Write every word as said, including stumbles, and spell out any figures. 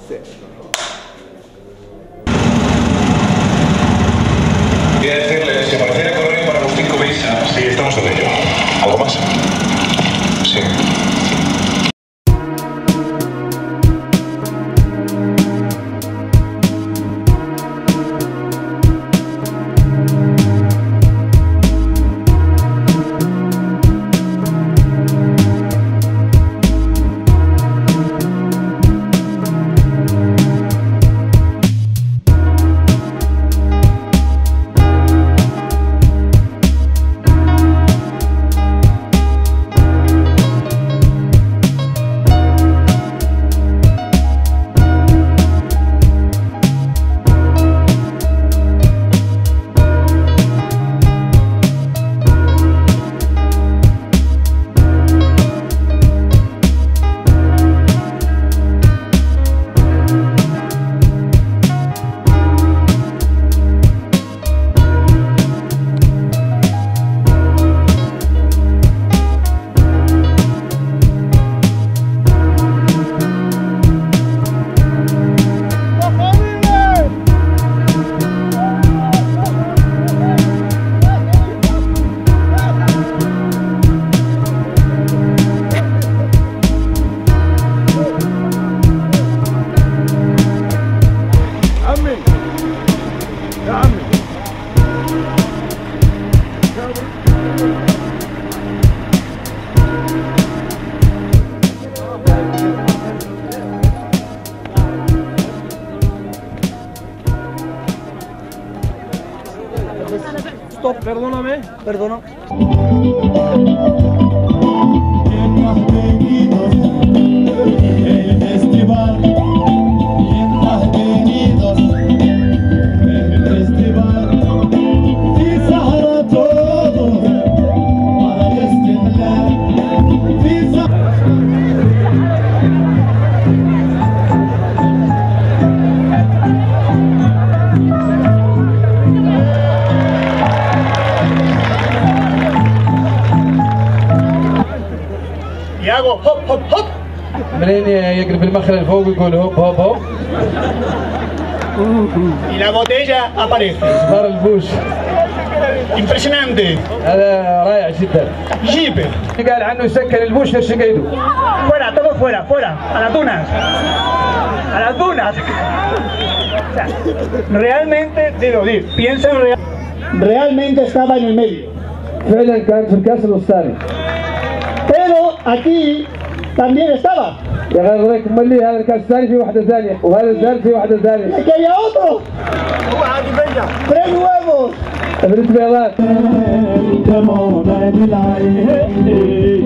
Quería decirle, si apareciera correo para Agustín Covisa, sí, estamos en ello. ¿Algo más? Sí. Stop, perdóname, perdona. El festival, bienvenidos, el festival, y Sahara todo para destinar, y Y hago hop, hop, hop. منين يقلب المخل لفوق ويقول هوب هوب هوب. Y la botella aparece. صار البوش. Impresionante. هذا رائع جدا. Jeep. قال عنه يسكن البوش يرشق ايده. Fuera, todo fuera, fuera. A las dunas. A las dunas. O sea, realmente, digo, digo, piensa en real. Realmente estaba en el medio. فعلا كان في الكاس الوسطاني. Pero aquí también estaba. يا غير ذلك امال لي هذا الكاس الثاني في واحده ثانيه وهذا الثالث في واحده ثانيه. Aquí había otro. Tres nuevos. ابن بيضات.